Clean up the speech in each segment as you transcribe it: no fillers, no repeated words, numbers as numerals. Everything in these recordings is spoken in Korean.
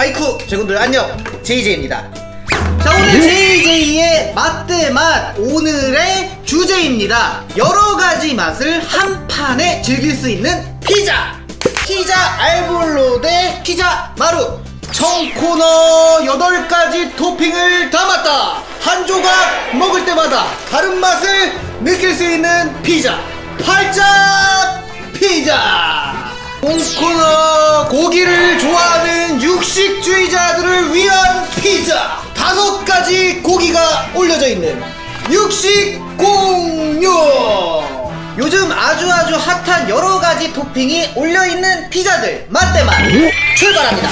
아이쿠 제군들 안녕, JJ입니다. 자, 오늘 JJ의 맛대맛 오늘의 주제입니다. 여러가지 맛을 한 판에 즐길 수 있는 피자 알볼로 대 피자 마루. 청코너 8가지 토핑을 담았다. 한 조각 먹을 때마다 다른 맛을 느낄 수 있는 피자, 팔자 피자. 청코너 고기를 좋아하는 육식주의자들을 위한 피자, 5가지 고기가 올려져 있는 육식 공유. 요즘 아주 핫한 여러가지 토핑이 올려있는 피자들 맛대맛 출발합니다.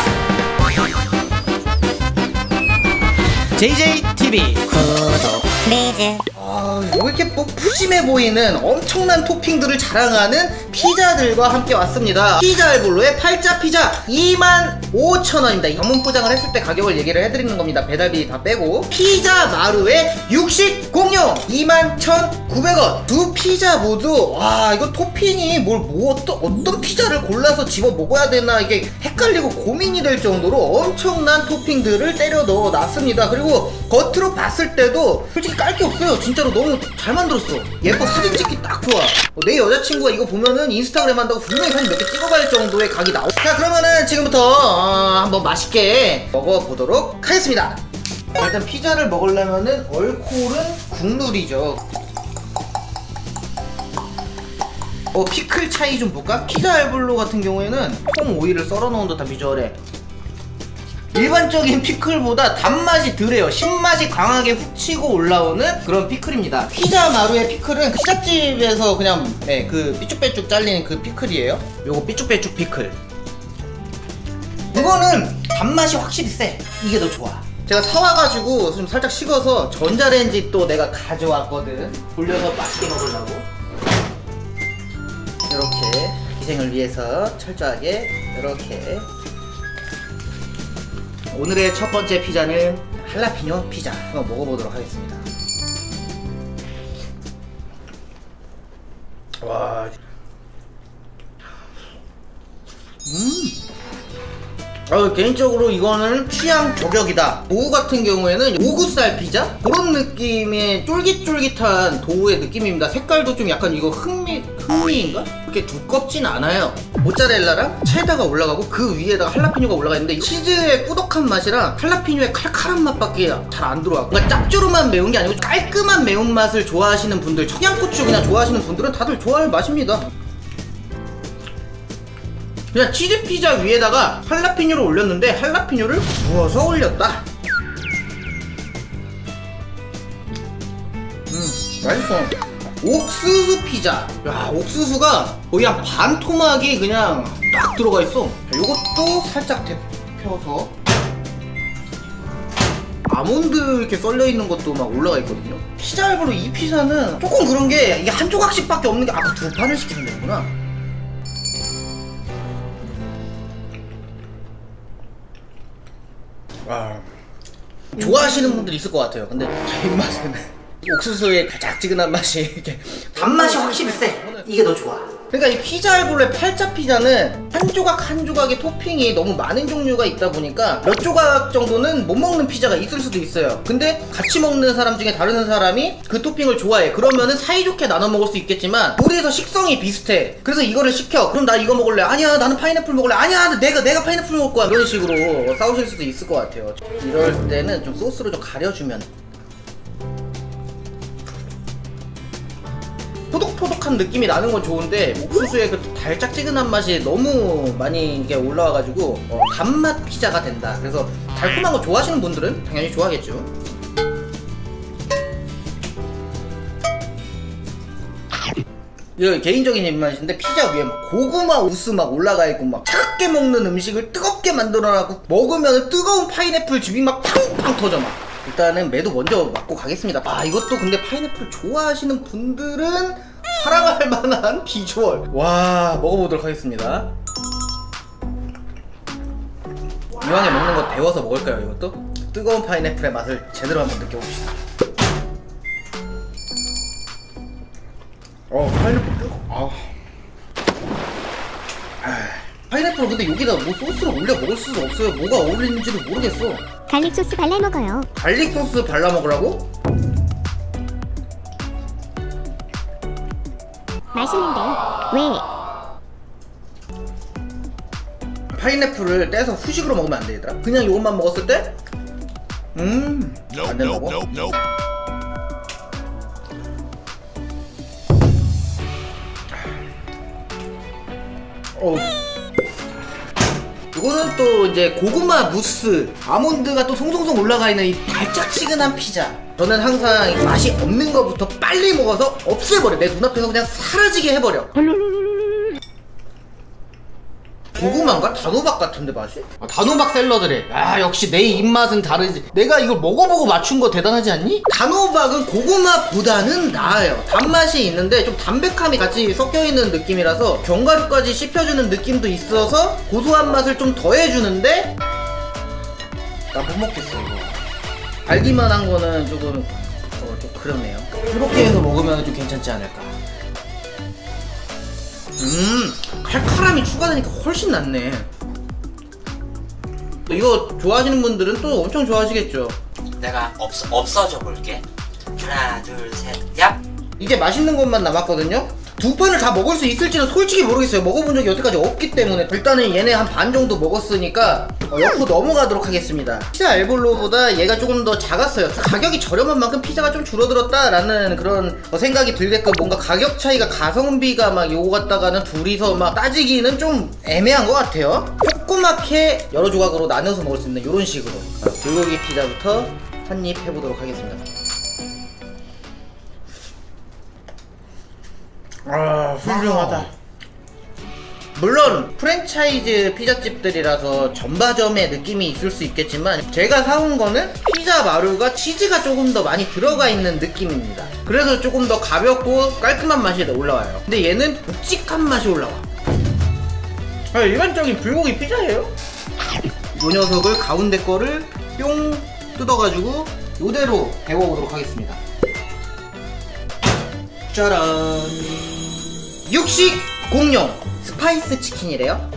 JJTV 구독 플리즈. 왜 이렇게 뭐 푸짐해 보이는 엄청난 토핑들을 자랑하는 피자들과 함께 왔습니다. 피자 알볼로의 팔자 피자 25,000원입니다. 전문 포장을 했을 때 가격을 얘기를 해드리는 겁니다. 배달비 다 빼고. 피자 마루의 육식 공룡 21,900원. 두 피자 모두 와, 이거 토핑이 어떤 피자를 골라서 집어 먹어야 되나 이게 헷갈리고 고민이 될 정도로 엄청난 토핑들을 때려 넣어 놨습니다. 그리고 겉으로 봤을 때도 솔직히 깔 게 없어요. 진짜로 너무 잘 만들었어. 예뻐. 사진 찍기 딱 좋아. 내 여자친구가 이거 보면은 인스타그램 한다고 분명히 사진 몇 개 찍어갈 정도의 각이 나오. 자, 그러면은 지금부터 한번 맛있게 먹어보도록 하겠습니다. 일단 피자를 먹으려면은 얼콜은 국룰이죠. 피클 차이 좀 볼까? 피자 알볼로 같은 경우에는 통 오이를 썰어 넣은 듯한 비주얼에 일반적인 피클보다 단맛이 덜해요. 신맛이 강하게 훅 치고 올라오는 그런 피클입니다. 피자 마루의 피클은 피자집에서 그냥 그 삐쭉빼쭉 잘리는 그 피클이에요. 요거 삐쭉빼쭉 피클. 이거는 단맛이 확실히 세. 이게 더 좋아. 제가 사와가지고 좀 살짝 식어서 전자레인지 또 내가 가져왔거든. 돌려서 맛있게 먹으려고. 이렇게 기생을 위해서 철저하게 이렇게. 오늘의 첫 번째 피자는 할라피뇨 피자 한번 먹어보도록 하겠습니다. 와, 개인적으로 이거는 취향 저격이다. 도우 같은 경우에는 오구살 피자? 그런 느낌의 쫄깃쫄깃한 도우의 느낌입니다. 색깔도 좀 약간 이거 흑미인가? 그렇게 두껍진 않아요. 모짜렐라랑 체다가 올라가고 그 위에다가 할라피뇨가 올라가 있는데 치즈의 꾸덕한 맛이랑 할라피뇨의 칼칼한 맛밖에 잘 안 들어와. 그러니까 짭조름한 매운 게 아니고 깔끔한 매운맛을 좋아하시는 분들, 청양고추 그냥 좋아하시는 분들은 다들 좋아할 맛입니다. 그냥 치즈 피자 위에다가 할라피뇨를 올렸는데 할라피뇨를 구워서 올렸다. 맛있어. 옥수수 피자. 야, 옥수수가 거의 한 반 토막이 그냥 딱 들어가 있어. 요것도 살짝 데펴서 아몬드 이렇게 썰려 있는 것도 막 올라가 있거든요. 피자 알볼로 이 피자는 조금 그런 게 이게 한 조각씩밖에 없는 게 아까 2판을 시키면 되는구나. 좋아하시는 분들 있을 것 같아요. 근데 제 입맛에는 옥수수의 달짝지근한 맛이 이렇게 단맛이 확실히 세. 이게 더 좋아. 그러니까 이 피자 알볼로의 팔자 피자는 한 조각 한 조각의 토핑이 너무 많은 종류가 있다 보니까 몇 조각 정도는 못 먹는 피자가 있을 수도 있어요. 근데 같이 먹는 사람 중에 다른 사람이 그 토핑을 좋아해. 그러면은 사이좋게 나눠 먹을 수 있겠지만 둘이서 식성이 비슷해. 그래서 이거를 시켜. 그럼 나 이거 먹을래. 아니야, 나는 파인애플 먹을래. 아니야, 내가 파인애플 먹을 거야. 이런 식으로 싸우실 수도 있을 것 같아요. 이럴 때는 좀 소스로 좀 가려주면 포독포독한 느낌이 나는 건 좋은데 옥수수의 그 달짝지근한 맛이 너무 많이 이게 올라와가지고 단맛 피자가 된다. 그래서 달콤한 거 좋아하시는 분들은 당연히 좋아하겠죠. 이거 개인적인 입맛인데 피자 위에 고구마 우스 막 올라가 있고 막 차갑게 먹는 음식을 뜨겁게 만들어놔고 먹으면 뜨거운 파인애플 즙이 막 팡팡 터져. 막 일단은 매도 먼저 맞고 가겠습니다. 이것도 근데 파인애플 좋아하시는 분들은 사랑할 만한 비주얼. 와, 먹어보도록 하겠습니다. 이왕에 먹는 거 데워서 먹을까요? 이것도? 뜨거운 파인애플의 맛을 제대로 한번 느껴봅시다. 파인애플 뜨거워. 파인애플 근데 여기다 뭐 소스를 올려 먹을 수가 없어요. 뭐가 어울리는지를 모르겠어. 갈릭 소스 발라 먹어요. 갈릭 소스 발라 먹으라고? 맛있는데 왜? 파인애플을 떼서 후식으로 먹으면 안 되더라. 그냥 요것만 먹었을 때? 안 된다고? 이거는 또 이제 고구마 무스, 아몬드가 또 송송송 올라가 있는 이 달짝지근한 피자. 저는 항상 맛이 없는 거부터 빨리 먹어서 없애버려. 내 눈앞에서 그냥 사라지게 해버려. 고구마인가? 단호박 같은데 맛이? 단호박 샐러드래. 역시 내 입맛은 다르지. 내가 이걸 먹어보고 맞춘 거 대단하지 않니? 단호박은 고구마보다는 나아요. 단맛이 있는데 좀 담백함이 같이 섞여있는 느낌이라서 견과류까지 씹혀주는 느낌도 있어서 고소한 맛을 좀 더해주는데 나 못 먹겠어 이거. 알기만 한 거는 조금 좀 그러네요. 이렇게 해서 먹으면 좀 괜찮지 않을까. 칼칼함이 추가되니까 훨씬 낫네. 이거 좋아하시는 분들은 또 엄청 좋아하시겠죠. 내가 없어져 볼게. 하나 둘 셋 얍. 이제 맛있는 것만 남았거든요. 두 판을 다 먹을 수 있을지는 솔직히 모르겠어요. 먹어본 적이 여태까지 없기 때문에. 일단은 얘네 한 반 정도 먹었으니까 옆으로 넘어가도록 하겠습니다. 피자 알볼로보다 얘가 조금 더 작았어요. 가격이 저렴한 만큼 피자가 좀 줄어들었다라는 그런 생각이 들게끔 뭔가 가격 차이가 가성비가 막 요거 갖다가는 둘이서 막 따지기는 좀 애매한 것 같아요. 조그맣게 여러 조각으로 나눠서 먹을 수 있는 이런 식으로 불고기 피자부터 한 입 해보도록 하겠습니다. 훌륭하다. 물론 프랜차이즈 피자집들이라서 전바점의 느낌이 있을 수 있겠지만 제가 사온 거는 피자 마루가 치즈가 조금 더 많이 들어가 있는 느낌입니다. 그래서 조금 더 가볍고 깔끔한 맛이 올라와요. 근데 얘는 묵직한 맛이 올라와. 일반적인 불고기 피자예요. 요 녀석을 가운데 거를 뿅 뜯어가지고 요대로 데워보도록 하겠습니다. 짜란. 육식 공룡 스파이스 치킨이래요.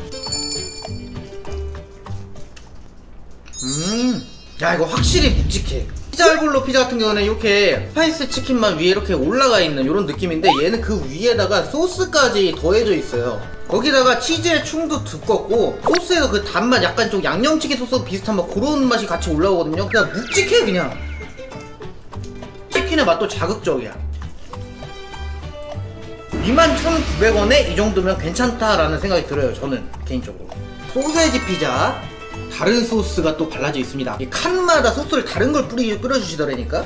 야 이거 확실히 묵직해. 피자 알볼로 피자 같은 경우는 이렇게 스파이스 치킨만 위에 이렇게 올라가 있는 이런 느낌인데 얘는 그 위에다가 소스까지 더해져 있어요. 거기다가 치즈의 충도 두껍고 소스에서 그 단맛 약간 좀 양념치킨 소스 비슷한 막 그런 맛이 같이 올라오거든요. 그냥 묵직해. 그냥 치킨의 맛도 자극적이야. 21,900원에 이 정도면 괜찮다라는 생각이 들어요. 저는 개인적으로. 소세지 피자 다른 소스가 또 발라져 있습니다. 이 칸마다 소스를 다른 걸 뿌려주시더라니까.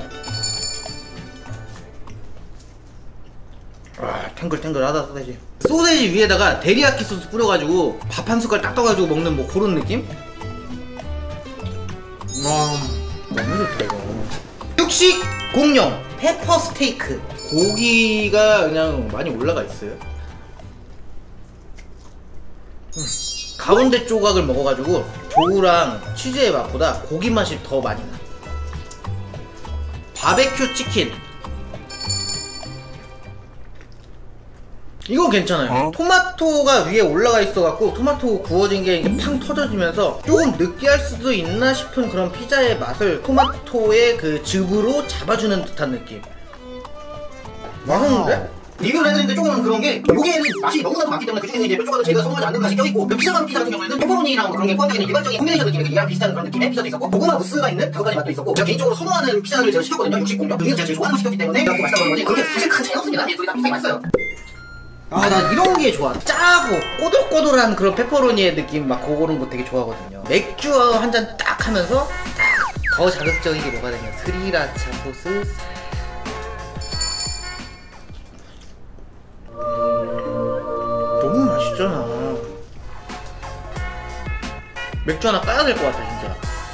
탱글탱글하다. 소세지 위에다가 데리야끼 소스 뿌려가지고 밥 한 숟갈 딱 떠가지고 먹는 뭐 그런 느낌? 너무 좋다 이거. 육식 공룡 페퍼 스테이크. 고기가 그냥 많이 올라가 있어요. 가운데 조각을 먹어가지고 조우랑 치즈의 맛보다 고기 맛이 더 많이 나. 바베큐 치킨. 이거 괜찮아요. 토마토가 위에 올라가 있어갖고 토마토 구워진 게 이렇게 팡 터져지면서 조금 느끼할 수도 있나 싶은 그런 피자의 맛을 토마토의 그 즙으로 잡아주는 듯한 느낌. 맛있는데? 리뷰를 해드리는데 조금 그런 게 요게는 맛이 너무나도 많기 때문에 그중에서 이제 몇 조각은 제가 선호하지 않는 맛이 껴있고 그 피자 같은 경우에는 페퍼로니랑 그런 게 포함되어 있는 일반적인 콤비네이션 느낌의 얘랑 비슷한 그런 느낌의 피자도 있었고 고구마 무스가 있는 5가지 맛도 있었고 제가 개인적으로 선호하는 피자를 제가 시켰거든요. 60공룡. 그중에서 제가 제일 좋아하는 맛이 꼈기 때문에 그렇게 맛있다고 하는 거지 그게 사실 큰 차이 없습니다. 둘이 다 비슷하게 맛있어요. 나 이런 게 좋아. 짜고 꼬들꼬들한 그런 페퍼로니의 느낌 막 그런 거 되게 좋아하거든요. 맥주 한 잔 딱 하면서 딱 더 자극적이게 뭐가 되냐 스리라차 소스. 너무 맛있잖아. 맥주 하나 까야 될 것 같아 진짜.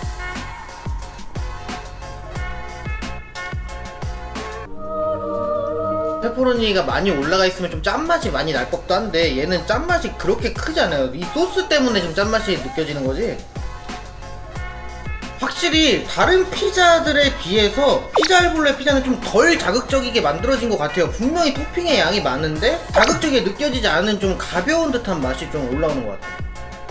페퍼로니가 많이 올라가 있으면 좀 짠맛이 많이 날 법도 한데 얘는 짠맛이 그렇게 크지 않아요. 이 소스 때문에 좀 짠맛이 느껴지는 거지. 확실히 다른 피자들에 비해서 피자 알볼레 피자는 좀 덜 자극적이게 만들어진 것 같아요. 분명히 토핑의 양이 많은데 자극적이게 느껴지지 않은 좀 가벼운 듯한 맛이 좀 올라오는 것 같아요.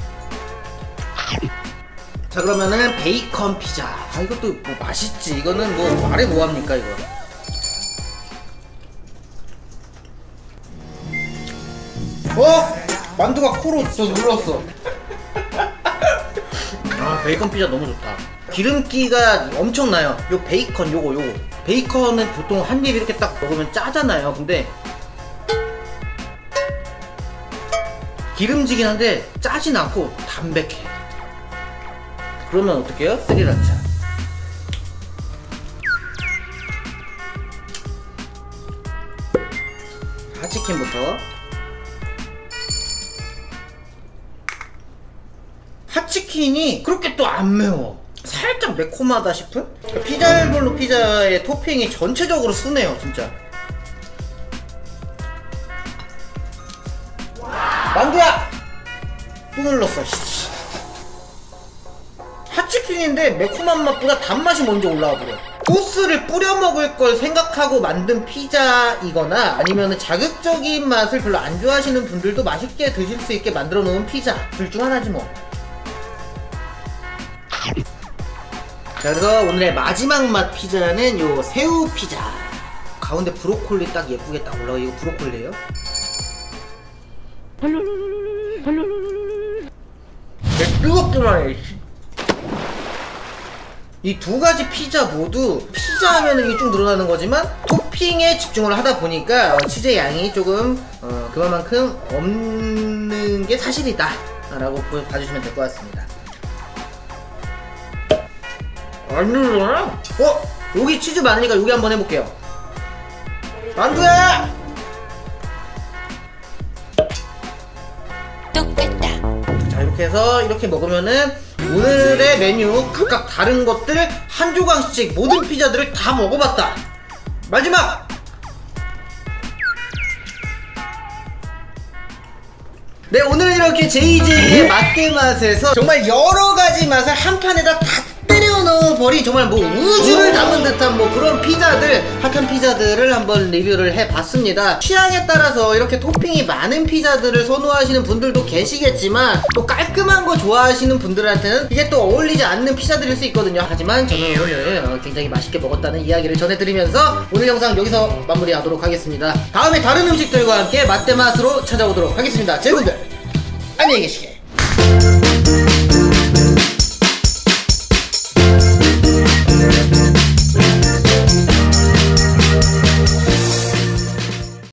자, 그러면은 베이컨 피자. 아, 이것도 뭐 맛있지. 이거는 뭐 말해 뭐합니까 이거. 만두가 코로 저 눌렀어. 아, 베이컨 피자 너무 좋다. 기름기가 엄청나요. 요 베이컨 요거 베이컨은 보통 한 입 이렇게 딱 먹으면 짜잖아요. 근데 기름지긴 한데 짜진 않고 담백해. 그러면 어떡해요? 스리라차. 핫치킨부터. 핫치킨이 그렇게 또 안 매워. 살짝 매콤하다 싶은? 피자일볼로 피자의 토핑이 전체적으로 순해요 진짜. 만두야! 또 눌렀어. 핫치킨인데 매콤한 맛보다 단맛이 먼저 올라와 버려. 소스를 뿌려 먹을 걸 생각하고 만든 피자이거나 아니면 자극적인 맛을 별로 안 좋아하시는 분들도 맛있게 드실 수 있게 만들어 놓은 피자, 둘 중 하나지 뭐. 자, 그래서 오늘의 마지막 맛 피자는 요 새우 피자. 가운데 브로콜리 딱 예쁘게 딱 올라가. 이거 브로콜리예요? 뜨겁기만 해. 이 두 가지 피자 모두 피자 하면은 이게 쭉 늘어나는 거지만 토핑에 집중을 하다 보니까 치즈의 양이 조금 그만큼 없는 게 사실이다 라고 봐주시면 될 것 같습니다. 안 늘어나? 여기 치즈 많으니까 여기 한번 해볼게요. 만두야! 자, 이렇게 해서 이렇게 먹으면은 오늘의 메뉴 각각 다른 것들 한 조각씩 모든 피자들을 다 먹어봤다. 마지막! 네, 오늘은 이렇게 JJ의 맛대맛에서 정말 여러가지 맛을 한 판에다 다 때려 넣어버린 정말 뭐 우주를 담은 듯한 뭐 그런 피자들, 핫한 피자들을 한번 리뷰를 해봤습니다. 취향에 따라서 이렇게 토핑이 많은 피자들을 선호하시는 분들도 계시겠지만 또 깔끔한 거 좋아하시는 분들한테는 이게 또 어울리지 않는 피자들일 수 있거든요. 하지만 저는 오늘 굉장히 맛있게 먹었다는 이야기를 전해드리면서 오늘 영상 여기서 마무리하도록 하겠습니다. 다음에 다른 음식들과 함께 맛대맛으로 찾아오도록 하겠습니다. 제 분들 안녕히 계시게.